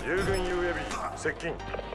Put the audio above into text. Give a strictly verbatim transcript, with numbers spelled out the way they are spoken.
友軍 ユーエーブイ 接近。